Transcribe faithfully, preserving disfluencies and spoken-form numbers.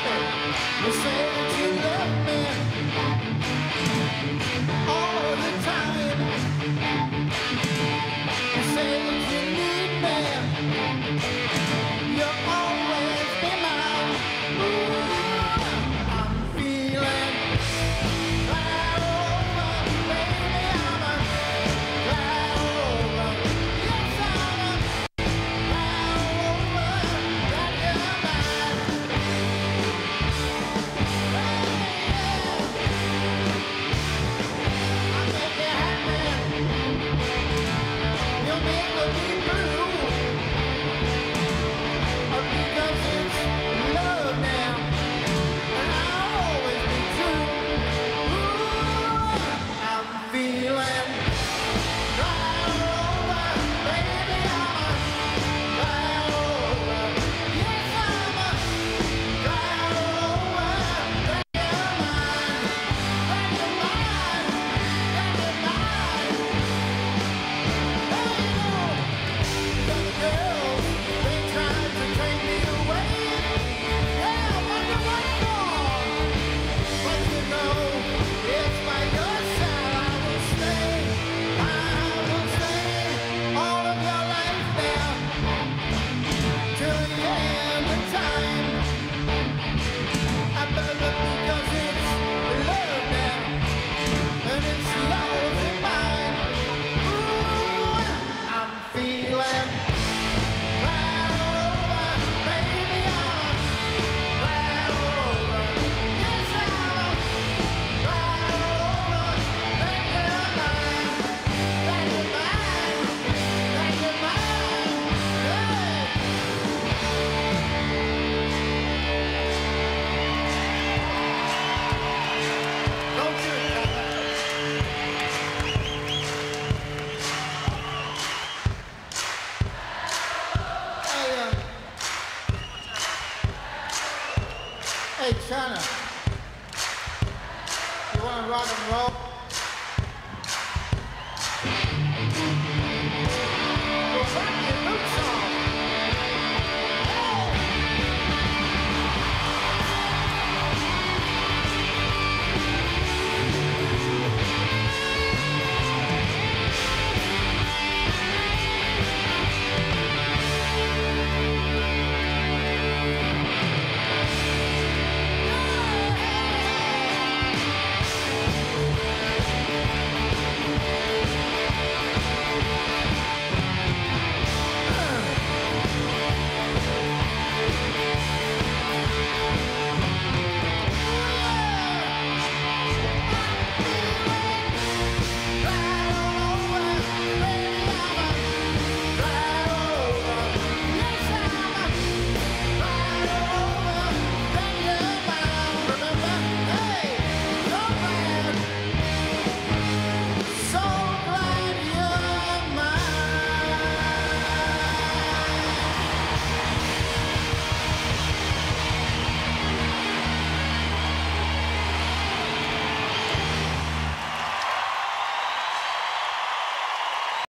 You say that you love me all the time. You say that you need me. You'll always be mine. Ooh, I'm feeling right over, baby. I'm a right over. Yes, I'm a right over. That you're mine. Hey, China, you want to rock and roll?